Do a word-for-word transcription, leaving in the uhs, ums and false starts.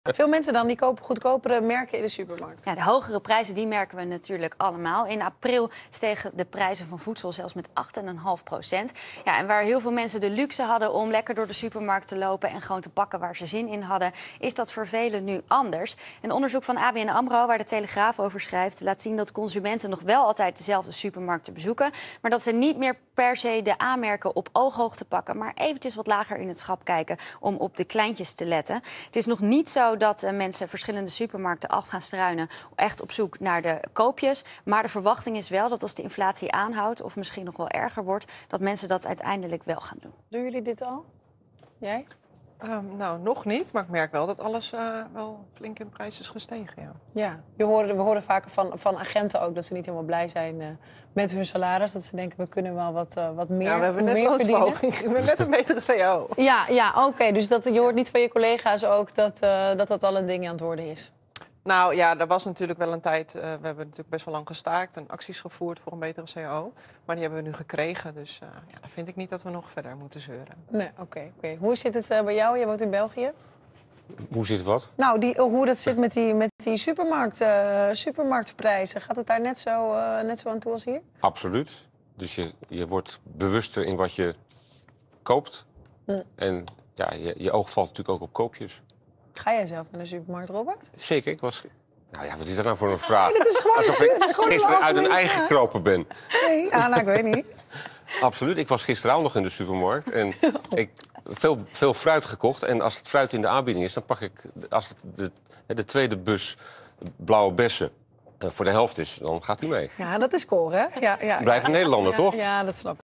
Veel mensen dan die kopen goedkopere merken in de supermarkt. Ja, de hogere prijzen die merken we natuurlijk allemaal. In april stegen de prijzen van voedsel zelfs met acht komma vijf procent. Ja, en waar heel veel mensen de luxe hadden om lekker door de supermarkt te lopen en gewoon te pakken waar ze zin in hadden, is dat voor velen nu anders. Een onderzoek van A B N AMRO, waar de Telegraaf over schrijft, laat zien dat consumenten nog wel altijd dezelfde supermarkten bezoeken, maar dat ze niet meer per se de A-merken op ooghoogte pakken, maar eventjes wat lager in het schap kijken om op de kleintjes te letten. Het is nog niet zo dat uh, mensen verschillende supermarkten af gaan struinen, echt op zoek naar de koopjes. Maar de verwachting is wel dat als de inflatie aanhoudt, of misschien nog wel erger wordt, dat mensen dat uiteindelijk wel gaan doen. Doen jullie dit al? Jij? Um, nou, nog niet, maar ik merk wel dat alles uh, wel flink in prijs is gestegen, ja. Ja, je hoorde, we horen vaker van, van agenten ook dat ze niet helemaal blij zijn uh, met hun salaris. Dat ze denken, we kunnen wel wat, uh, wat meer, ja, we hebben net meer verdienen. We hebben net een betere C A O. Ja, ja oké. Okay. Dus dat, je hoort niet van je collega's ook dat, uh, dat dat al een ding aan het worden is. Nou ja, er was natuurlijk wel een tijd, uh, we hebben natuurlijk best wel lang gestaakt en acties gevoerd voor een betere C A O. Maar die hebben we nu gekregen, dus uh, ja, dan vind ik niet dat we nog verder moeten zeuren. Nee, oké. Okay, okay. Hoe zit het uh, bij jou? Je woont in België. Hoe zit wat? Nou, die, hoe dat zit met die, met die supermarkt, uh, supermarktprijzen. Gaat het daar net zo, uh, net zo aan toe als hier? Absoluut. Dus je, je wordt bewuster in wat je koopt. Hm. En ja, je, je oog valt natuurlijk ook op koopjes. Ga jij zelf naar de supermarkt, Robert? Zeker. Ik was... Nou ja, wat is dat nou voor een vraag? Nee, dat is gewoon Alsof een, ik dat is gewoon gisteren uit een ei vraag. gekropen ben. Nee, ah, nou, ik weet niet. Absoluut. Ik was gisteravond nog in de supermarkt. En ik veel, veel fruit gekocht. En als het fruit in de aanbieding is, dan pak ik... Als het de, de tweede bus blauwe bessen uh, voor de helft is, dan gaat hij mee. Ja, dat is core, hè? Ja, ja, Blijf een Nederlander, ja, toch? Ja, dat snap ik.